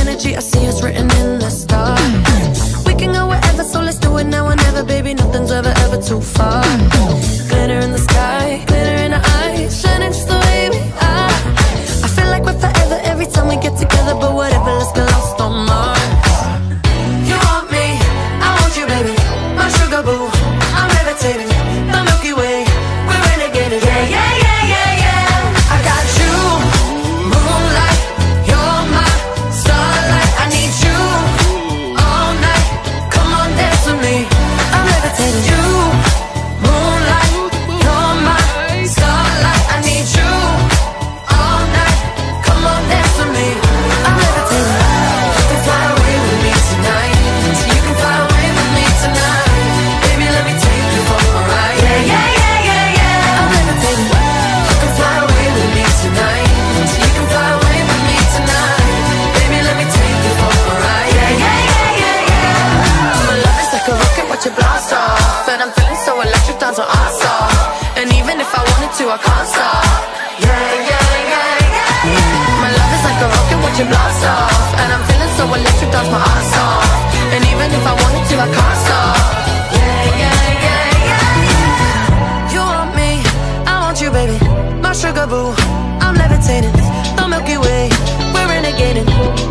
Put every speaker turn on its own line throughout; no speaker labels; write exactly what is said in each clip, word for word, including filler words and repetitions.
energy, I see us written in the stars. We can go wherever, so let's do it now or never, baby. Nothing's ever, ever too far. Glitter in the sky, glitter in our eyes, shining just the way we are. I feel like we're forever every time we get together, but whatever, let's get lost on Mars. You want me, I want you, baby. My sugar boo, I'm levitating. The Milky Way, we're renegading. Yeah, yeah, yeah, yeah, yeah. I got you, moonlight, you're my starlight. I need you all night. Come on, dance with me. I'm levitating. You, moonlight, you're my starlight. I need you all night. Come on, dance with me. I'm levitating. You can fly away with me tonight. So you can fly away with me tonight. Baby, let me take you for a ride. Yeah, yeah, yeah, yeah, yeah. I'm levitating. You can fly away with me tonight. So you can fly away with me tonight. Baby, let me take you for a ride. Yeah, yeah, yeah, yeah, yeah. My love is like a rocket, watch it blast off. And I'm feeling so electric, down to us off. And even if I wanted to, I can't stop. Yeah, yeah, yeah, yeah. My love is like a rocket, watch it blast off. And I'm feeling so electric, dance my ass off. And even if I wanted to, I can't stop. Yeah, yeah, yeah, yeah. You want me, I want you, baby. My sugar boo, I'm levitating. The Milky Way, we're renegading.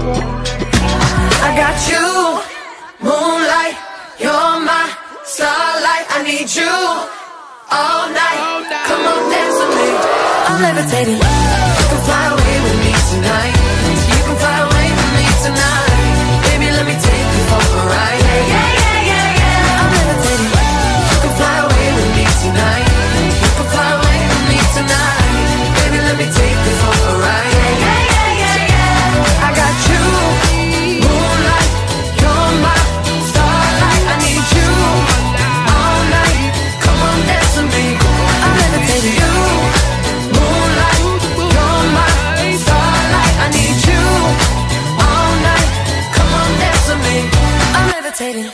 I got you, moonlight, you're my starlight. I need you all night. Come on, dance with me. I'm levitating. You can fly away with me tonight. You can fly away with me tonight. Baby, let me take you for a ride. Yeah, yeah, yeah, yeah, yeah. I'm levitating. You can fly away with me tonight. You can fly away with me tonight. Baby, let me take you for a ride. Yeah, yeah, yeah, yeah, yeah. I got you, moonlight, you're my starlight. I need you all night. Come on, dance with me. I'm levitating. You, moonlight, you're my starlight. I need you all night. Come on, dance with me. I'm levitating.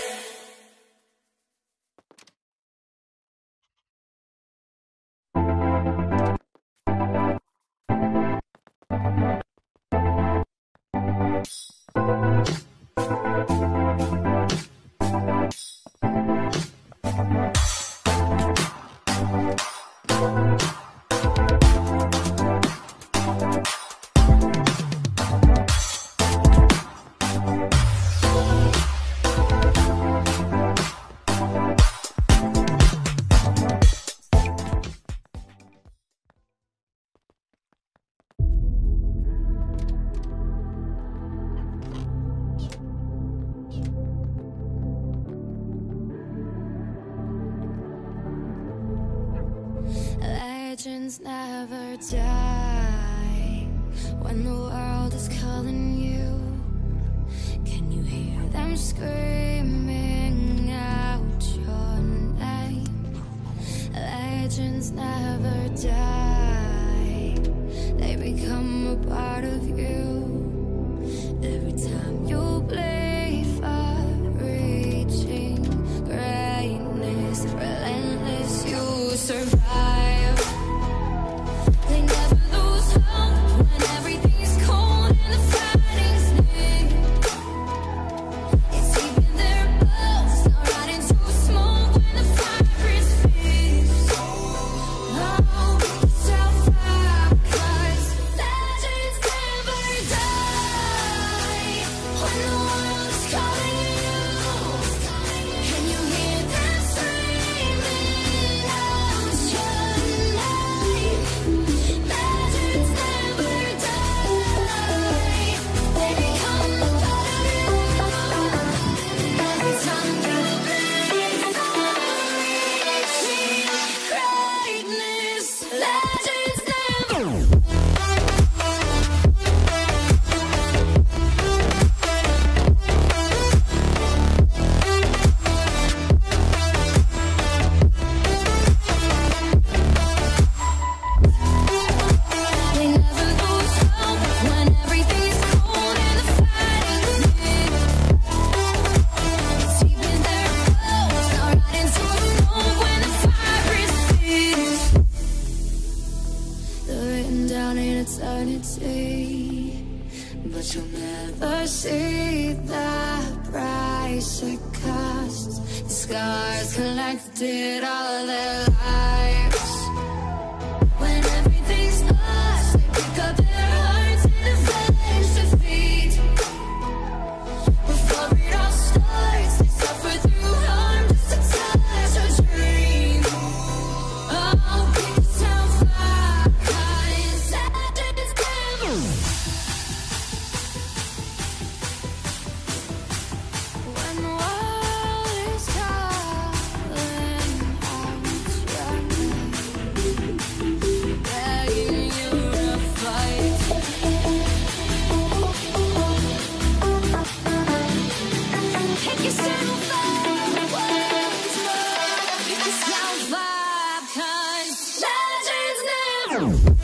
Legends never die. When the world is calling you, can you hear them screaming out your name? Legends never die. They become a part of you. Every time you bleed for reaching greatness, relentless, you survive. They never lose hope when everything's cold and the fighting's near. It's even their bones are right into smoke when the fire is fierce. Oh, self-out, 'cause legends never die. When the world is calling you, can you hear them screaming out your name? Legends never die. They become a part of you. Every time you bleed for reaching greatness, legends never. They never lose hope when everything's cold and the fighting's near. It's even their bones are right into smoke when the fire is fierce. They're written down in eternity.
but you'll never see the price it costs. The scars collected all their lives. When everything's lost, they pick up their hearts and avenge defeat. Before it all starts, they suffer through harm just to touch a dream. Oh, pick yourself up, cause that is never. When the world is calling out your name, begging you to fight. Pick yourself up once more. Pick yourself up, 'cause legends never.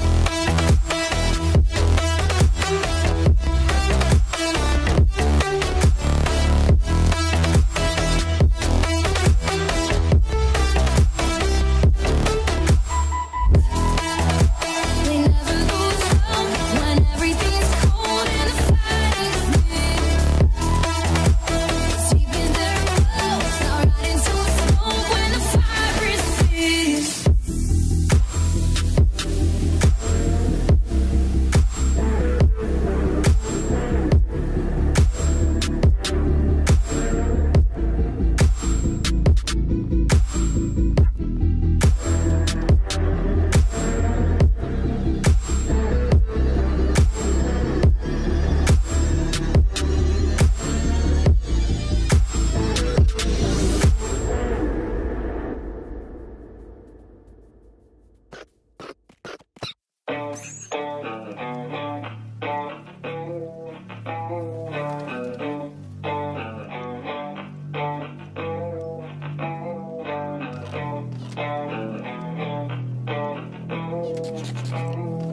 They never lose hope when everything's cold and the fighting's near. Deep in their bones, not right into smoke when the fire is fierce. Thank you.